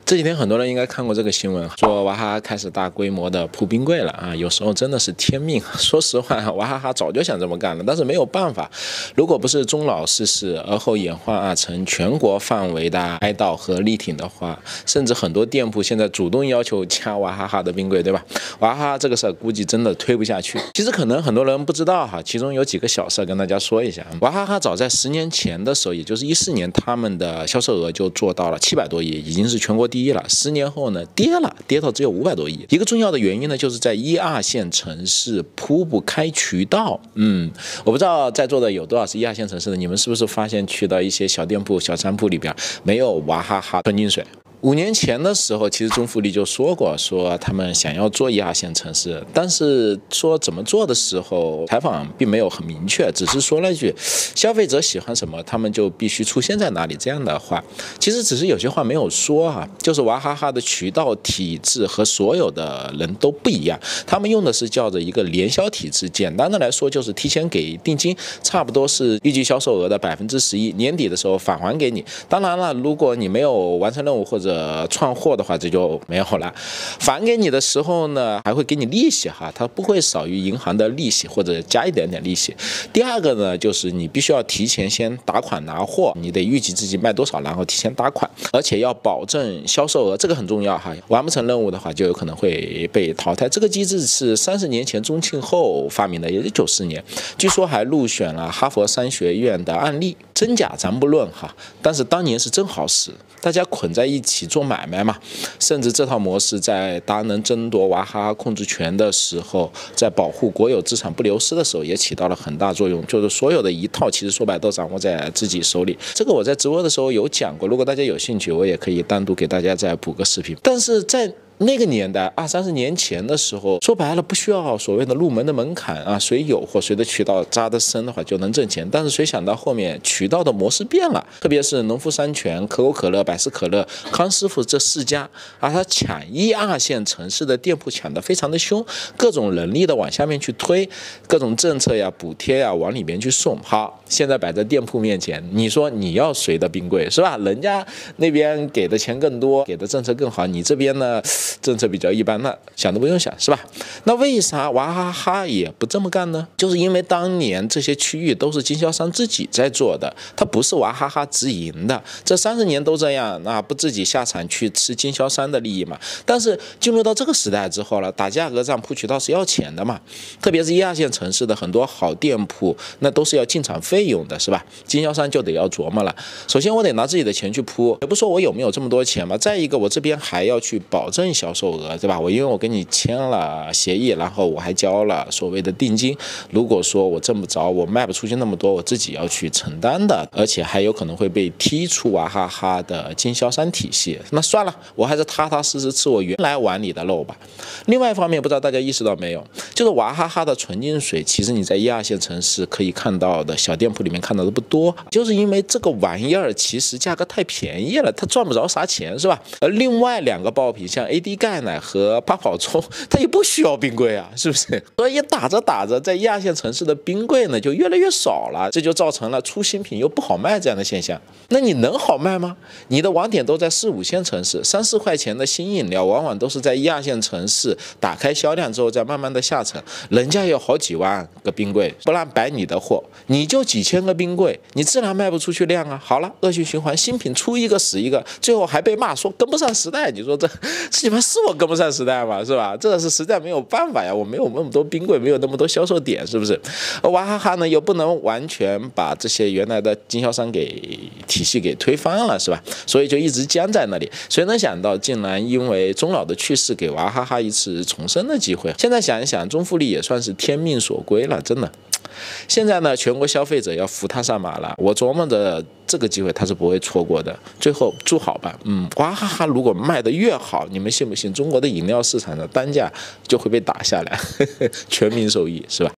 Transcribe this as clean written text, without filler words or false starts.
这几天很多人应该看过这个新闻，说娃哈哈开始大规模的铺冰柜了啊！有时候真的是天命。说实话，娃哈哈早就想这么干了，但是没有办法。如果不是中老逝世而后演化成全国范围的哀悼和力挺的话，甚至很多店铺现在主动要求加娃哈哈的冰柜，对吧？娃哈哈这个事儿估计真的推不下去。其实可能很多人不知道哈，其中有几个小事跟大家说一下。娃哈哈早在10年前的时候，也就是14年，他们的销售额就做到了700多亿，已经是全国第一了。10年后呢，跌到只有500多亿。一个重要的原因呢，就是在1、2线城市铺不开渠道。我不知道在座的有多少是1、2线城市的，你们是不是发现去到一些小店铺、小商铺里边没有娃哈哈纯净水？5年前的时候，其实中富力就说过，说他们想要做1、2线城市，但是说怎么做的时候，采访并没有很明确，只是说了一句消费者喜欢什么，他们就必须出现在哪里这样的话。其实只是有些话没有说啊，就是娃哈哈的渠道体制和所有的人都不一样，他们用的是叫做一个联销体制，简单的来说就是提前给定金，差不多是预计销售额的11%，年底的时候返还给你。当然了，如果你没有完成任务或者串货的话，这就没有了。返给你的时候呢，还会给你利息哈，它不会少于银行的利息，或者加一点点利息。第二个呢，就是你必须要提前先打款拿货，你得预计自己卖多少，然后提前打款，而且要保证销售额，这个很重要哈。完不成任务的话，就有可能会被淘汰。这个机制是30年前中庆后发明的，也就94年，据说还入选了哈佛商学院的案例。真假咱不论哈，但是当年是真好使，大家捆在一起做买卖嘛。甚至这套模式在达能争夺娃哈哈控制权的时候，在保护国有资产不流失的时候，也起到了很大作用。就是所有的一套，其实说白都掌握在自己手里。这个我在直播的时候有讲过，如果大家有兴趣，我也可以单独给大家再补个视频。但是在那个年代，20、30年前的时候，说白了不需要所谓的入门的门槛啊，谁有或谁的渠道扎得深的话就能挣钱。但是谁想到后面渠道的模式变了，特别是农夫山泉、可口可乐、百事可乐、康师傅这4家啊，他抢1、2线城市的店铺抢得非常的凶，各种人力的往下面去推，各种政策呀、补贴呀往里面去送。好，现在摆在店铺面前，你说你要谁的冰柜是吧？人家那边给的钱更多，给的政策更好，你这边呢？政策比较一般，那想都不用想是吧？那为啥娃哈哈也不这么干呢？就是因为当年这些区域都是经销商自己在做的，它不是娃哈哈直营的。这30年都这样，那不自己下场去吃经销商的利益嘛？但是进入到这个时代之后了，打价格战铺渠道是要钱的嘛？特别是1、2线城市的很多好店铺，那都是要进场费用的，是吧？经销商就得要琢磨了。首先我得拿自己的钱去铺，也不说我有没有这么多钱嘛。再一个，我这边还要去保证销售额，对吧？因为我跟你签了协议，然后我还交了所谓的定金。如果说我挣不着，我卖不出去那么多，我自己要去承担的，而且还有可能会被踢出娃哈哈的经销商体系。那算了，我还是踏踏实实吃我原来碗里的肉吧。另外一方面，不知道大家意识到没有，就是娃哈哈的纯净水，其实你在1、2线城市可以看到的小店铺里面看到的不多，就是因为这个玩意儿其实价格太便宜了，它赚不着啥钱，是吧？而另外2个爆品，像 AD 钙奶和八宝粥，它也不需要冰柜啊，是不是？所以打着，在1、2线城市的冰柜呢就越来越少了，这就造成了出新品又不好卖这样的现象。那你能好卖吗？你的网点都在4、5线城市，3、4块钱的新饮料往往都是在1、2线城市打开销量之后再慢慢的下沉，人家有好几万个冰柜，不让摆你的货，你就几千个冰柜，你自然卖不出去量啊。好了，恶性循环，新品出一个死一个，最后还被骂说跟不上时代。你说这你们是我跟不上时代嘛，是吧？这个是实在没有办法呀，我没有那么多冰柜，没有那么多销售点，是不是？娃哈哈呢又不能完全把这些原来的经销商体系给推翻了，是吧？所以就一直僵在那里。谁能想到，竟然因为中老的去世，给娃哈哈一次重生的机会？现在想一想，中富力也算是天命所归了，真的。现在呢，全国消费者要扶他上马了，我琢磨着这个机会他是不会错过的。最后祝好吧，娃哈哈如果卖得越好，你们信不信中国的饮料市场的单价就会被打下来，全民受益，是吧？